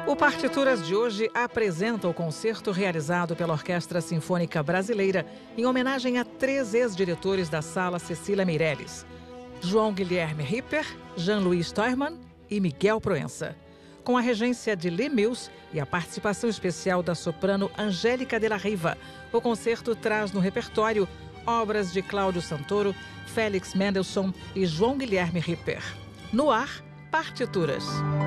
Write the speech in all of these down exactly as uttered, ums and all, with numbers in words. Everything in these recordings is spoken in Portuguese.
O Partituras de hoje apresenta o concerto realizado pela Orquestra Sinfônica Brasileira em homenagem a três ex-diretores da Sala Cecília Meirelles: João Guilherme Ripper, Jean-Louis Steuermann e Miguel Proença. Com a regência de Lee Mills e a participação especial da soprano Angélica de la Riva, o concerto traz no repertório obras de Cláudio Santoro, Félix Mendelssohn e João Guilherme Ripper. No ar, Partituras.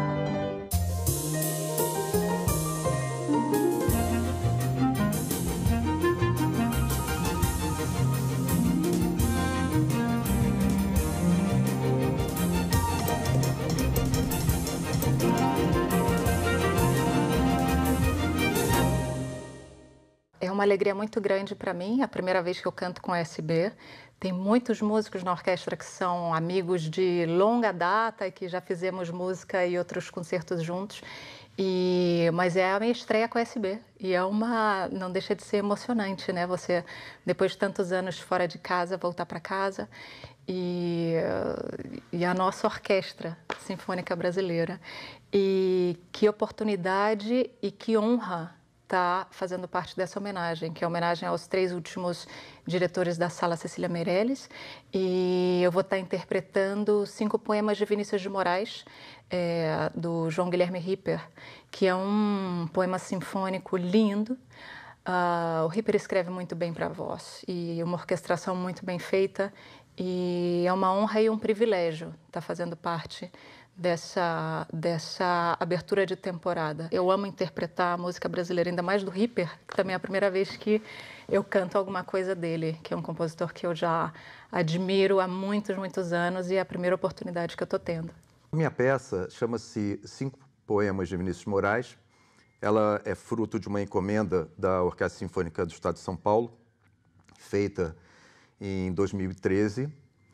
É uma alegria muito grande para mim, a primeira vez que eu canto com a S B. Tem muitos músicos na orquestra que são amigos de longa data e que já fizemos música e outros concertos juntos. E, mas é a minha estreia com a S B e é uma, não deixa de ser emocionante, né? Você, depois de tantos anos fora de casa, voltar para casa e, e a nossa orquestra sinfônica brasileira. E que oportunidade e que honra está fazendo parte dessa homenagem, que é a homenagem aos três últimos diretores da Sala Cecília Meirelles. E eu vou estar interpretando cinco poemas de Vinícius de Moraes, é, do João Guilherme Ripper, que é um poema sinfônico lindo. Uh, o Ripper escreve muito bem para a voz e uma orquestração muito bem feita. E é uma honra e um privilégio estar fazendo parte dessa, dessa abertura de temporada. Eu amo interpretar a música brasileira, ainda mais do Ripper, que também é a primeira vez que eu canto alguma coisa dele, que é um compositor que eu já admiro há muitos, muitos anos e é a primeira oportunidade que eu estou tendo. Minha peça chama-se Cinco Poemas de Vinícius de Moraes. Ela é fruto de uma encomenda da Orquestra Sinfônica do Estado de São Paulo, feita em dois mil e treze.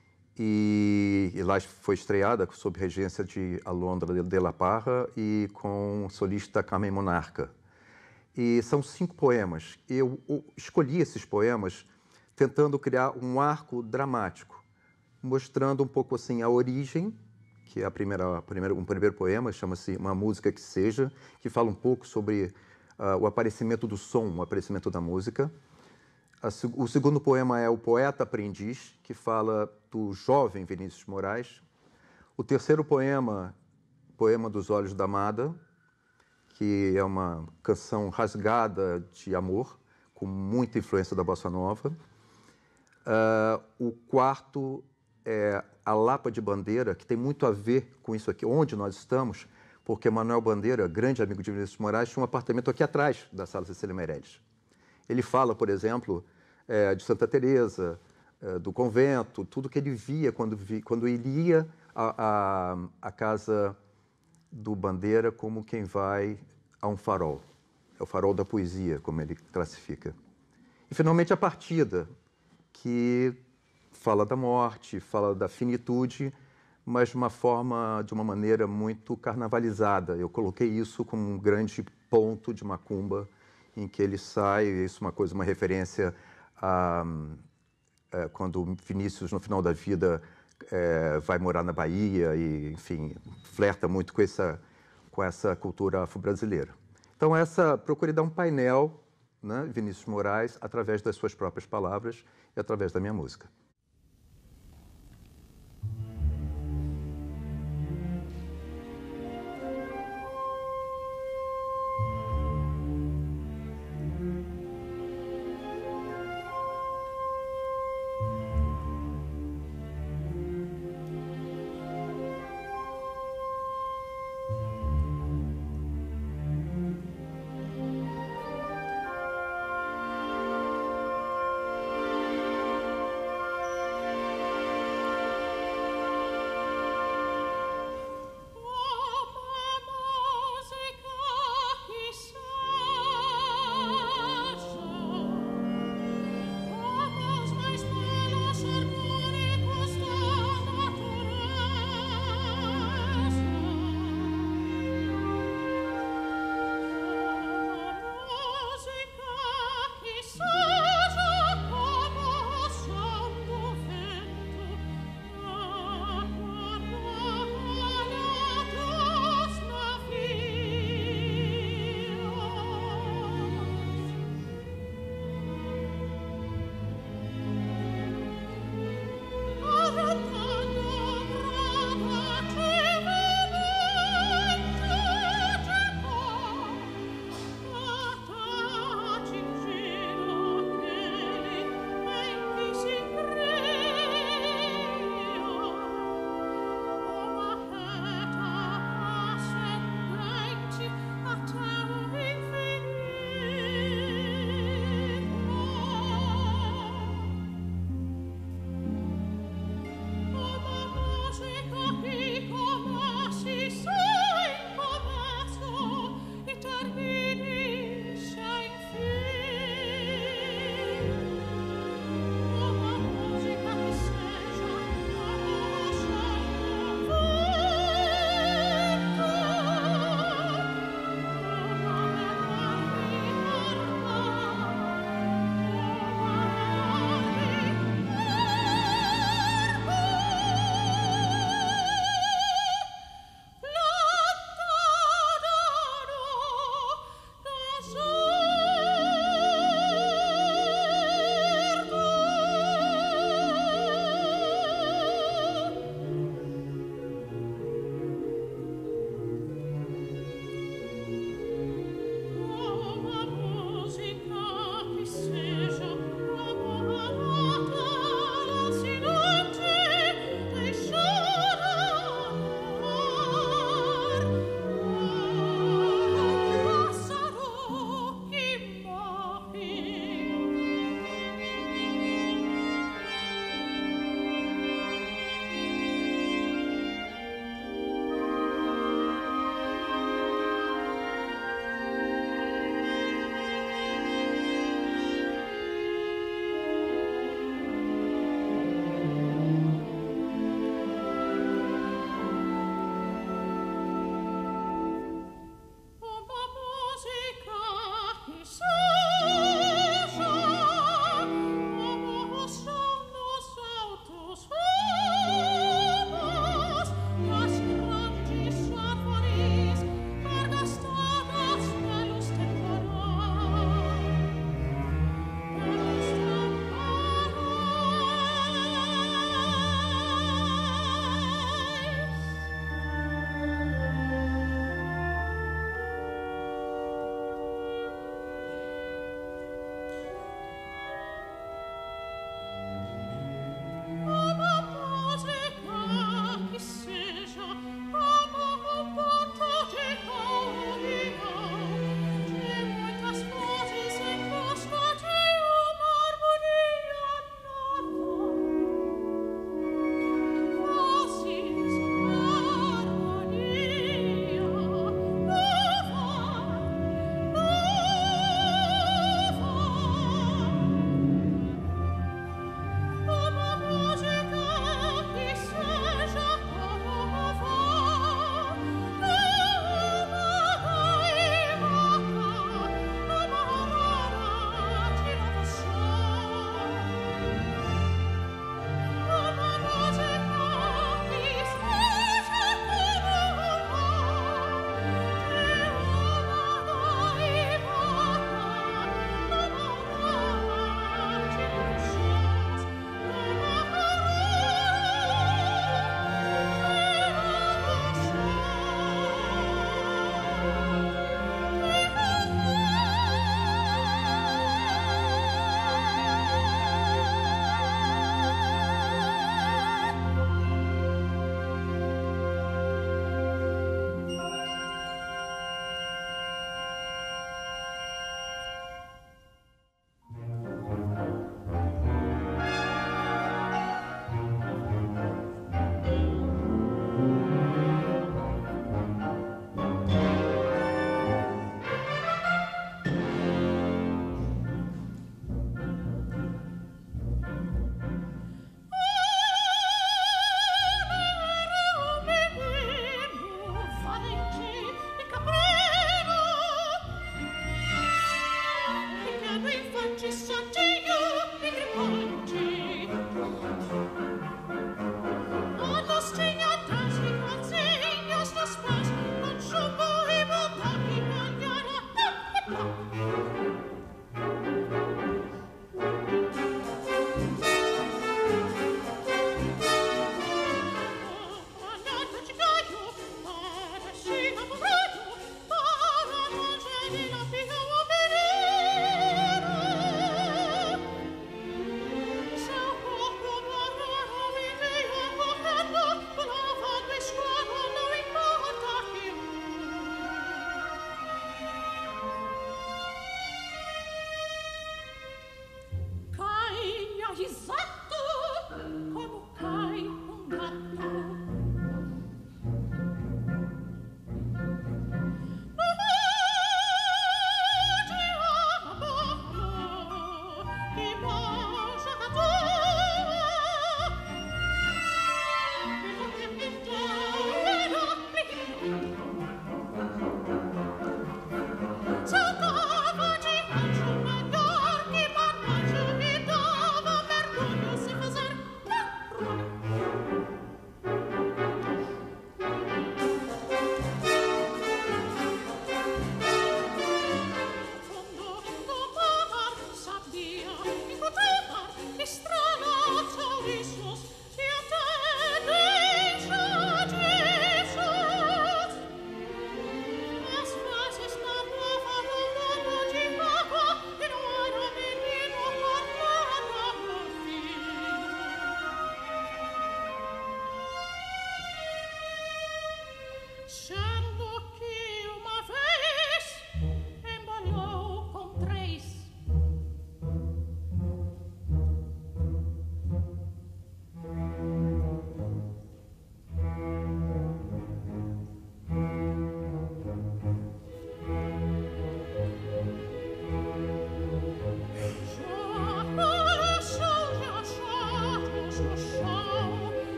E, e lá foi estreada sob regência de Alondra de la Parra e com o solista Carmen Monarca. E são cinco poemas. Eu escolhi esses poemas tentando criar um arco dramático, mostrando um pouco assim a origem, que é a primeira, a primeira, um primeiro poema, chama-se Uma Música Que Seja, que fala um pouco sobre uh, o aparecimento do som, o aparecimento da música. O segundo poema é O Poeta Aprendiz, que fala do jovem Vinícius de Moraes. O terceiro poema, Poema dos Olhos da Amada, que é uma canção rasgada de amor, com muita influência da bossa nova. Uh, o quarto é A Lapa de Bandeira, que tem muito a ver com isso aqui, onde nós estamos, porque Manuel Bandeira, grande amigo de Vinícius de Moraes, tinha um apartamento aqui atrás da Sala Cecília Meirelles. Ele fala, por exemplo, é, de Santa Teresa, é, do convento, tudo que ele via quando, vi, quando ele ia à, à, à casa do Bandeira como quem vai a um farol. É o farol da poesia, como ele classifica. E, finalmente, a partida, que fala da morte, fala da finitude, mas de uma forma, de uma maneira muito carnavalizada. Eu coloquei isso como um grande ponto de macumba, em que ele sai, isso é uma coisa, uma referência a, a quando Vinícius, no final da vida, é, vai morar na Bahia e, enfim, flerta muito com essa, com essa cultura afro-brasileira. Então, essa, procurei dar um painel, né, Vinícius de Moraes, através das suas próprias palavras e através da minha música.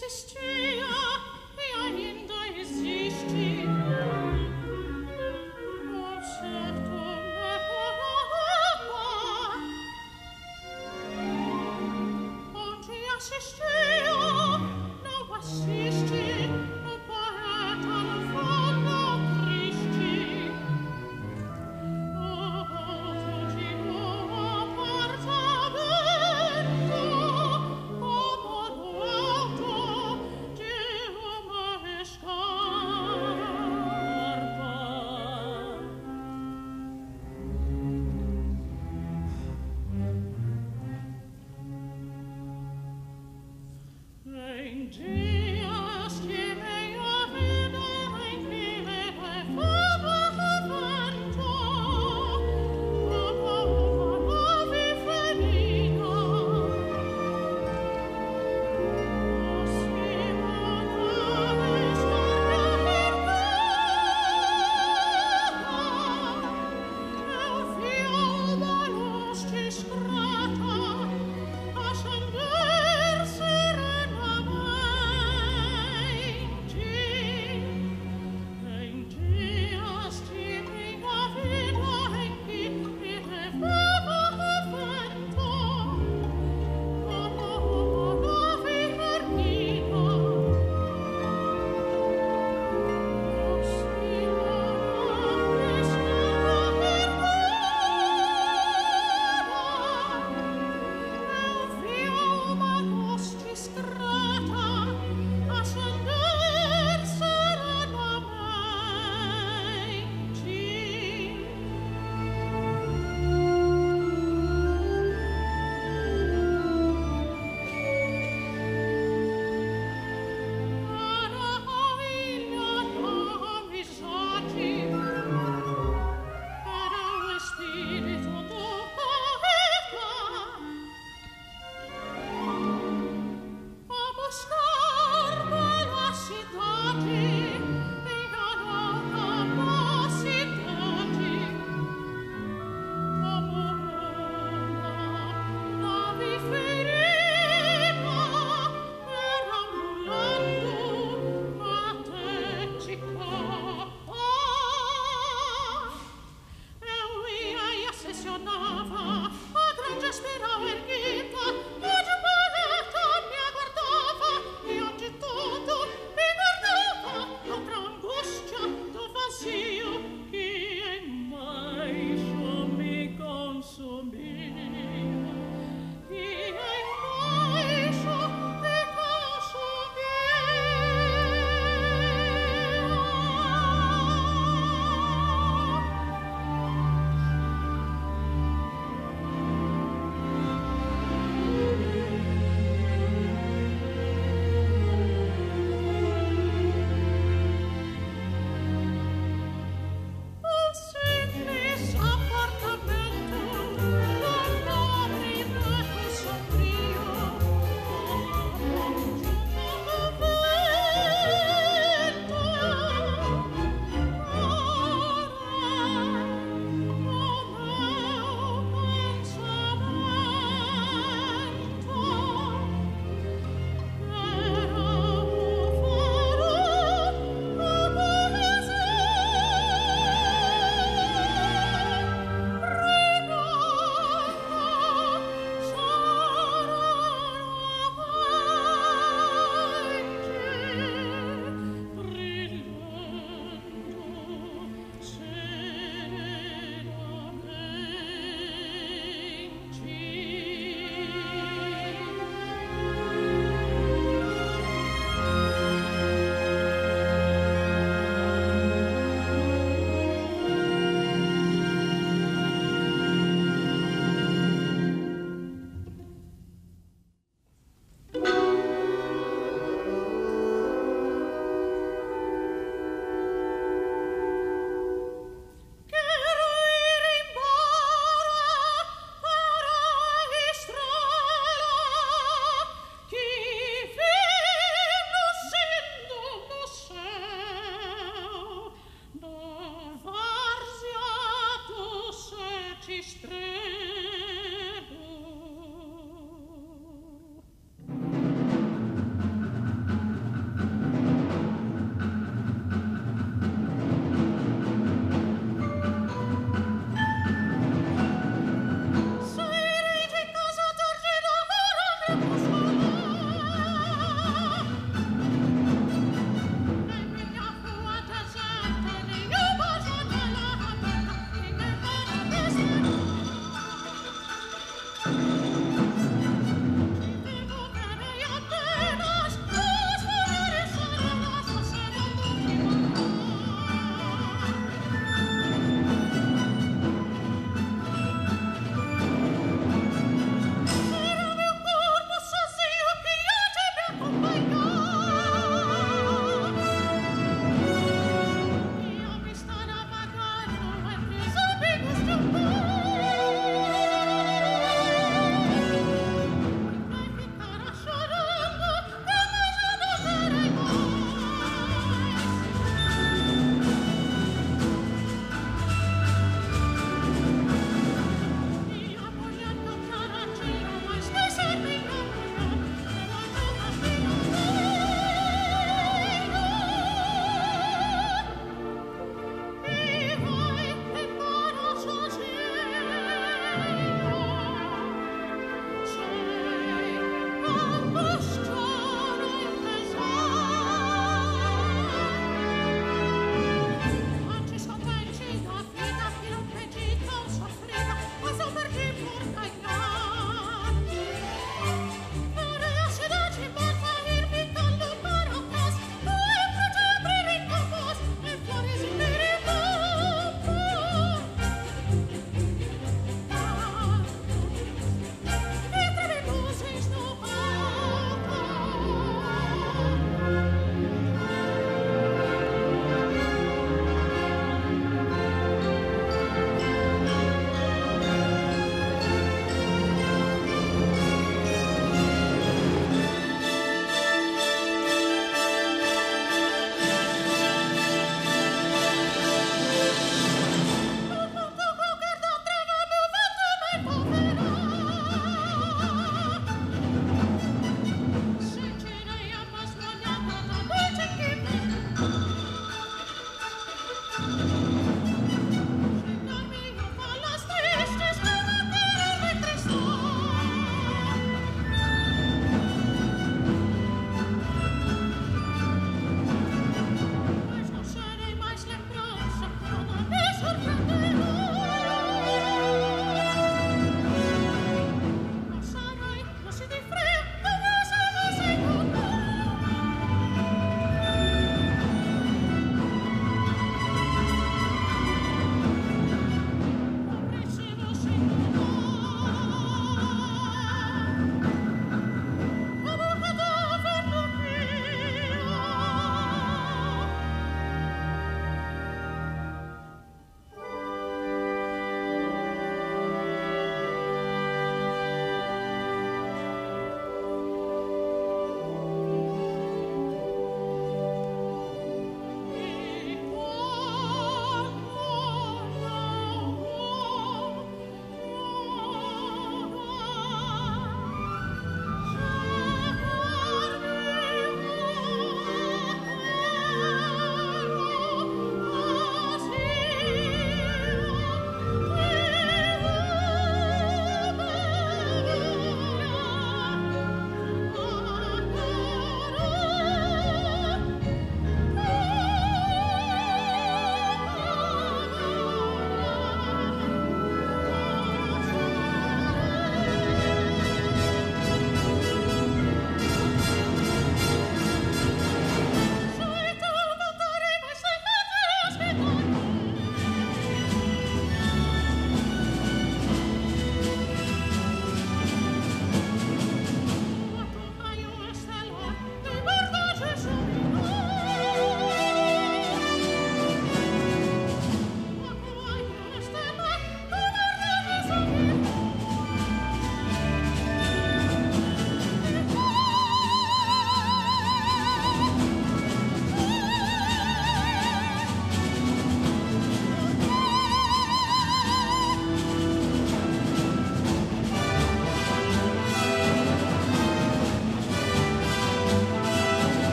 Ti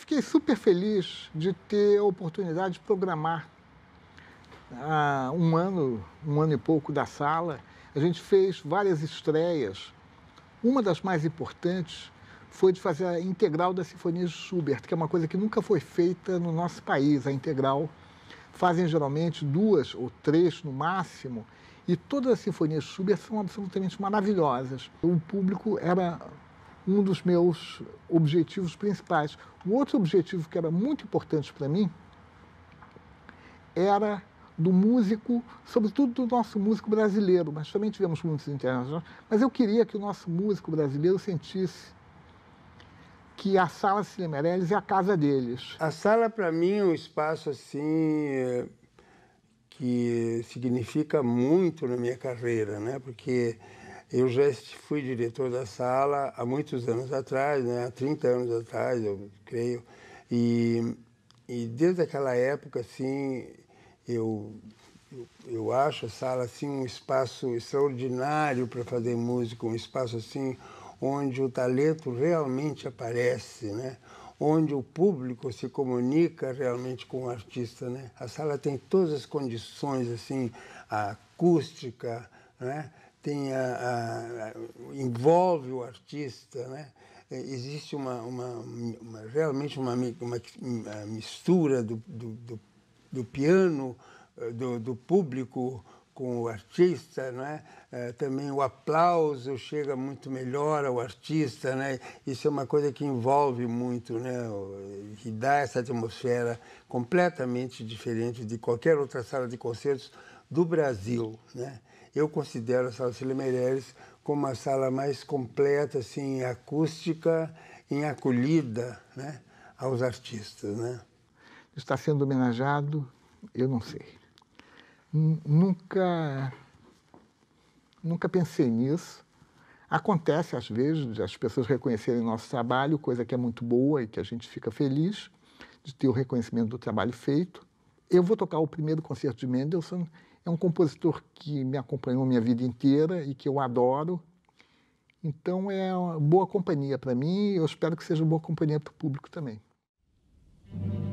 fiquei super feliz de ter a oportunidade de programar há um ano, um ano e pouco da sala. A gente fez várias estreias. Uma das mais importantes foi de fazer a integral da Sinfonia de Schubert, que é uma coisa que nunca foi feita no nosso país. A integral fazem geralmente duas ou três no máximo, e todas as sinfonias de Schubert são absolutamente maravilhosas. O público era um dos meus objetivos principais. O outro objetivo que era muito importante para mim era do músico, sobretudo do nosso músico brasileiro, mas também tivemos músicos internacionais, mas eu queria que o nosso músico brasileiro sentisse que a Sala Cecília Meirelles é a casa deles. A sala, para mim, é um espaço assim que significa muito na minha carreira, né? Porque eu já fui diretor da sala há muitos anos atrás, né? Há trinta anos atrás, eu creio, e, e desde aquela época, assim, eu, eu, eu acho a sala assim, um espaço extraordinário para fazer música, um espaço assim, onde o talento realmente aparece, né? Onde o público se comunica realmente com o artista, né? A sala tem todas as condições, assim, a acústica, né? Tem a, a, envolve o artista, né? Existe uma, uma, uma realmente uma, uma, uma mistura do, do, do, do piano, do, do público com o artista, né? É, também o aplauso chega muito melhor ao artista, né? Isso é uma coisa que envolve muito, né? E dá essa atmosfera completamente diferente de qualquer outra sala de concertos do Brasil, né? Eu considero a Sala Cecília Meirelles como a sala mais completa, assim, em acústica, em acolhida, né? Aos artistas, né? Está sendo homenageado, eu não sei. Nunca, nunca pensei nisso. Acontece, às vezes, de as pessoas reconhecerem nosso trabalho, coisa que é muito boa e que a gente fica feliz de ter o reconhecimento do trabalho feito. Eu vou tocar o primeiro concerto de Mendelssohn. É um compositor que me acompanhou minha vida inteira e que eu adoro. Então, é uma boa companhia para mim e eu espero que seja boa companhia para o público também.